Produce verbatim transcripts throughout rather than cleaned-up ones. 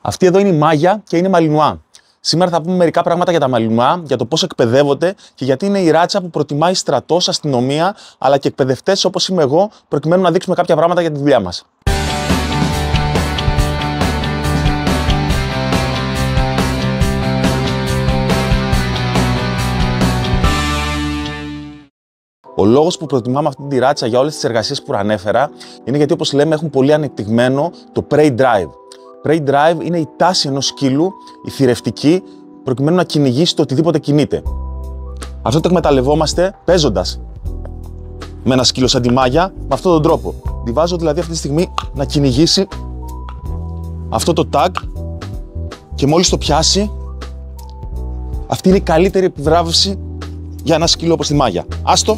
Αυτή εδώ είναι η Μάγια και είναι Μαλινουά. Σήμερα θα πούμε μερικά πράγματα για τα Μαλινουά, για το πώς εκπαιδεύονται και γιατί είναι η ράτσα που προτιμάει στρατός, αστυνομία αλλά και εκπαιδευτές όπως είμαι εγώ, προκειμένου να δείξουμε κάποια πράγματα για τη δουλειά μας. Ο λόγος που προτιμάμε αυτή τη ράτσα για όλες τις εργασίες που προανέφερα είναι γιατί, όπως λέμε, έχουν πολύ ανεπτυγμένο το prey drive. Prey drive είναι η τάση ενός σκύλου, η θηρευτική, προκειμένου να κυνηγήσει το οτιδήποτε κινείται. Αυτό το εκμεταλλευόμαστε παίζοντας με ένα σκύλο σαν τη Μάγια με αυτόν τον τρόπο. Τη βάζω δηλαδή αυτή τη στιγμή να κυνηγήσει αυτό το tag και μόλις το πιάσει, αυτή είναι η καλύτερη επιβράβευση για ένα σκύλο όπως τη Μάγια. Άστο!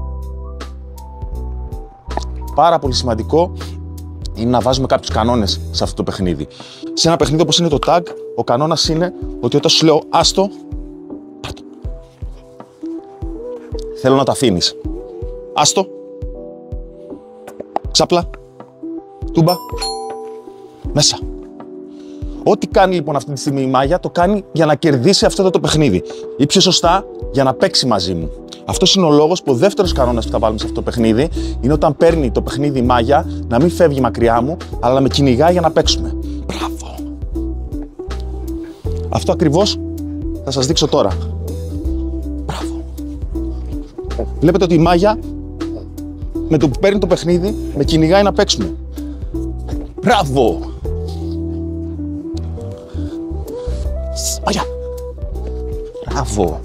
Πάρα πολύ σημαντικό είναι να βάζουμε κάποιους κανόνες σε αυτό το παιχνίδι. Σε ένα παιχνίδι όπως είναι το tag, ο κανόνας είναι ότι όταν σου λέω άστο, πάρτο. Θέλω να το αφήνεις. Άστο. Ξάπλα. Τούμπα. Μέσα. Ό,τι κάνει λοιπόν αυτή τη στιγμή η Μάγια, το κάνει για να κερδίσει αυτό το, το παιχνίδι. Ή πιο σωστά, για να παίξει μαζί μου. Αυτός είναι ο λόγος που ο δεύτερος κανόνας που θα βάλουμε σε αυτό το παιχνίδι είναι όταν παίρνει το παιχνίδι η Μάγια να μην φεύγει μακριά μου, αλλά να με κυνηγάει για να παίξουμε. Μπράβο! Αυτό ακριβώς θα σας δείξω τώρα. Μπράβο! Βλέπετε ότι η Μάγια με το που παίρνει το παιχνίδι με κυνηγάει να παίξουμε. Μπράβο! Μάγια! Μπράβο!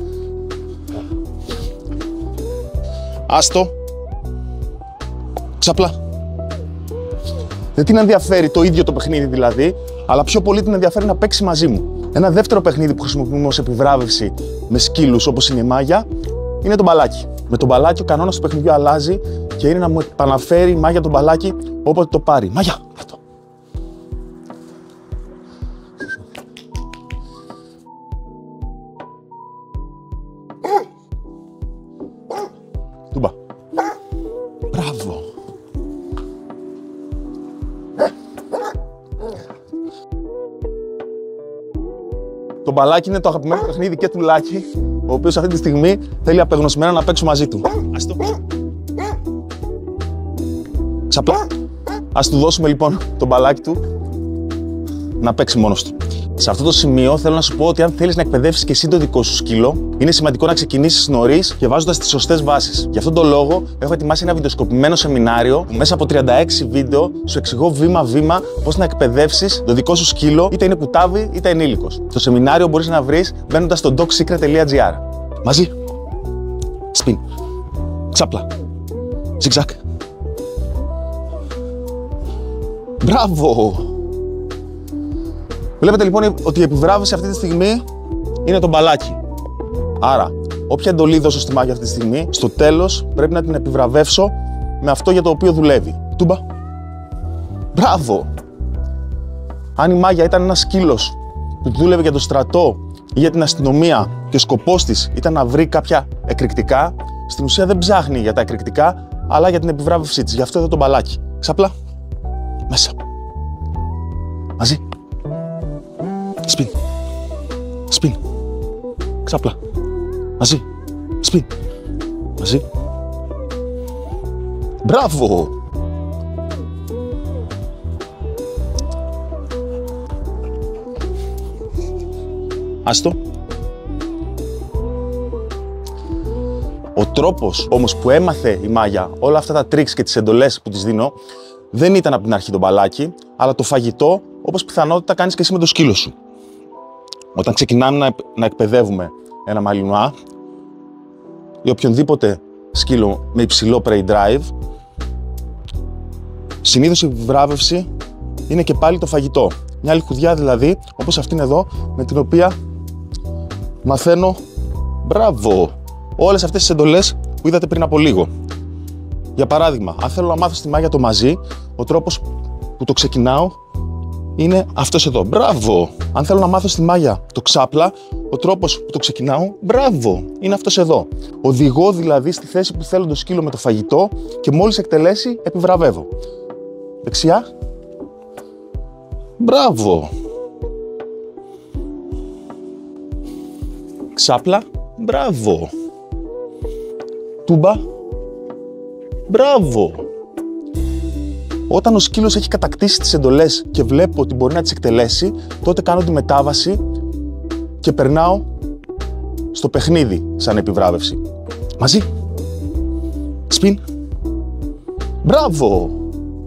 Άστο. Ξαπλά. Δεν την ενδιαφέρει το ίδιο το παιχνίδι δηλαδή, αλλά πιο πολύ την ενδιαφέρει να παίξει μαζί μου. Ένα δεύτερο παιχνίδι που χρησιμοποιούμε ως επιβράβευση με σκύλους όπως είναι η Μάγια είναι το μπαλάκι. Με το μπαλάκι ο κανόνας του παιχνιδιού αλλάζει και είναι να μου επαναφέρει η Μάγια το μπαλάκι όποτε το πάρει. Μάγια! Αυτό. Τούμπα. Μπράβο. Το μπαλάκι είναι το αγαπημένο παιχνίδι και του Λάκη, ο οποίος αυτή τη στιγμή θέλει απεγνωσμένα να παίξω μαζί του. Ας το. Ξαπλά. Ας του δώσουμε λοιπόν το μπαλάκι του να παίξει μόνος του. Σε αυτό το σημείο θέλω να σου πω ότι αν θέλεις να εκπαιδεύσεις και εσύ το δικό σου σκύλο, είναι σημαντικό να ξεκινήσεις νωρίς και βάζοντας τις σωστές βάσεις. Γι' αυτόν τον λόγο έχω ετοιμάσει ένα βιντεοσκοπημένο σεμινάριο που μέσα από τριάντα έξι βίντεο σου εξηγώ βήμα-βήμα πώς να εκπαιδεύσεις το δικό σου σκύλο, είτε είναι κουτάβι είτε ενήλικος. Το σεμινάριο μπορείς να βρεις μπαίνοντας στο dogsecret τελεία gr. Μαζί. Σπιν. Ξάπλα. Ζιγζάκ. Μπράβο! Βλέπετε λοιπόν ότι η επιβράβευση αυτή τη στιγμή είναι το μπαλάκι. Άρα, όποια εντολή δώσω στη Μάγια αυτή τη στιγμή, στο τέλος πρέπει να την επιβραβεύσω με αυτό για το οποίο δουλεύει. Τούμπα. Μπράβο! Αν η Μάγια ήταν ένας σκύλος που δούλευε για το στρατό ή για την αστυνομία και ο σκοπός της ήταν να βρει κάποια εκρηκτικά, στην ουσία δεν ψάχνει για τα εκρηκτικά, αλλά για την επιβράβευσή της. Γι' αυτό εδώ το μπαλάκι. Ξαπλά. Μέσα. Μαζί. Σπιν. Σπιν. Ξάπλα. Μαζί. Σπιν. Μαζί. Μπράβο! Άστο. Ο τρόπος όμως που έμαθε η Μάγια όλα αυτά τα tricks και τις εντολές που της δίνω δεν ήταν από την αρχή το μπαλάκι, αλλά το φαγητό, όπως πιθανότητα κάνεις και εσύ με το σκύλο σου. Όταν ξεκινάμε να, να εκπαιδεύουμε ένα Μαλινουά ή οποιονδήποτε σκύλο με υψηλό prey drive, συνήθως η επιβράβευση είναι και πάλι το φαγητό. Μια λιχουδιά δηλαδή, όπως αυτήν εδώ, με την οποία μαθαίνω, μπράβο, όλες αυτές τις εντολές που είδατε πριν από λίγο. Για παράδειγμα, αν θέλω να μάθω στη Μάγια το μαζί, ο τρόπος που το ξεκινάω είναι αυτός εδώ. Μπράβο! Αν θέλω να μάθω στη Μάγια το ξάπλα, ο τρόπος που το ξεκινάω, μπράβο! Είναι αυτός εδώ. Οδηγώ δηλαδή στη θέση που θέλω το σκύλο με το φαγητό και μόλις εκτελέσει, επιβραβεύω. Δεξιά. Μπράβο! Ξάπλα. Μπράβο. Τούμπα. Μπράβο. Όταν ο σκύλος έχει κατακτήσει τις εντολές και βλέπω ότι μπορεί να τις εκτελέσει, τότε κάνω τη μετάβαση και περνάω στο παιχνίδι σαν επιβράβευση. Μαζί. Σπιν. Μπράβο.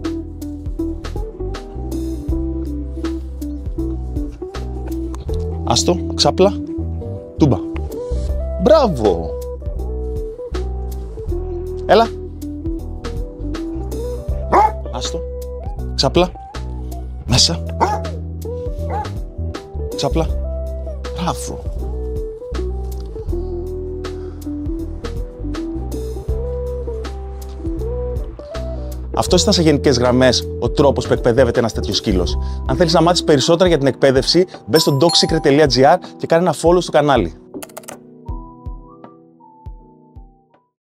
Άστο. Ξάπλα. Τούμπα. Μπράβο. Έλα. Άστο. Ξάπλα. Μέσα. Ξάπλα. Μπράβο. Αυτός ήταν σε γενικές γραμμές ο τρόπος που εκπαιδεύεται ένας τέτοιος σκύλος. Αν θέλεις να μάθεις περισσότερα για την εκπαίδευση, μπες στο dog secret τελεία gr και κάνε ένα follow στο κανάλι.